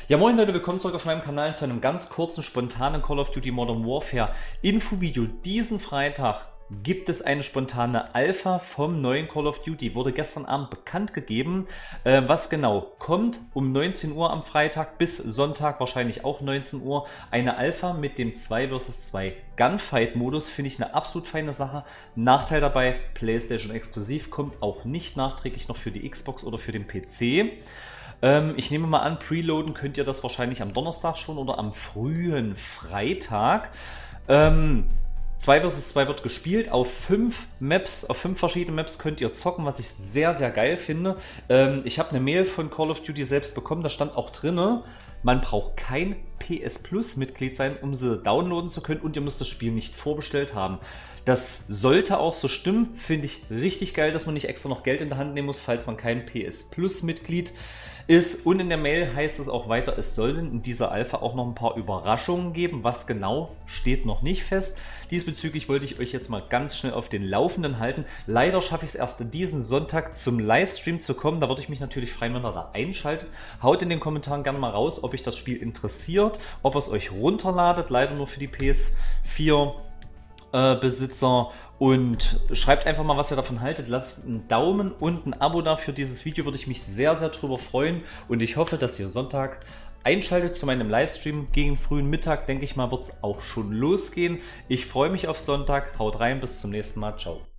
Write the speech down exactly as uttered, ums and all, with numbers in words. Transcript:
Ja, moin Leute, willkommen zurück auf meinem Kanal zu einem ganz kurzen, spontanen Call of Duty Modern Warfare Infovideo. Diesen Freitag gibt es eine spontane Alpha vom neuen Call of Duty. Wurde gestern Abend bekannt gegeben. Äh, was genau kommt um neunzehn Uhr am Freitag bis Sonntag, wahrscheinlich auch neunzehn Uhr. Eine Alpha mit dem zwei versus zwei Gunfight-Modus. Finde ich eine absolut feine Sache. Nachteil dabei, PlayStation exklusiv, kommt auch nicht nachträglich noch für die Xbox oder für den P C. Ähm, ich nehme mal an, preloaden könnt ihr das wahrscheinlich am Donnerstag schon oder am frühen Freitag. Ähm, zwei versus zwei wird gespielt auf fünf Maps, auf fünf verschiedene Maps könnt ihr zocken, was ich sehr, sehr geil finde. Ähm, ich habe eine Mail von Call of Duty selbst bekommen, da stand auch drin, man braucht kein P S Plus Mitglied sein, um sie downloaden zu können, und ihr müsst das Spiel nicht vorbestellt haben. Das sollte auch so stimmen, finde ich richtig geil, dass man nicht extra noch Geld in der Hand nehmen muss, falls man kein P S Plus Mitglied ist. Und in der Mail heißt es auch weiter, es sollen in dieser Alpha auch noch ein paar Überraschungen geben. Was genau, steht noch nicht fest. Diesbezüglich wollte ich euch jetzt mal ganz schnell auf den Laufenden halten. Leider schaffe ich es erst diesen Sonntag zum Livestream zu kommen. Da würde ich mich natürlich freuen, wenn ihr da einschaltet. Haut in den Kommentaren gerne mal raus, ob euch das Spiel interessiert, ob ihr es euch runterladet. Leider nur für die P S vier Besitzer, und schreibt einfach mal, was ihr davon haltet. Lasst einen Daumen und ein Abo da für dieses Video, würde ich mich sehr, sehr drüber freuen, und ich hoffe, dass ihr Sonntag einschaltet zu meinem Livestream. Gegen frühen Mittag, denke ich mal, wird es auch schon losgehen. Ich freue mich auf Sonntag, haut rein, bis zum nächsten Mal, ciao.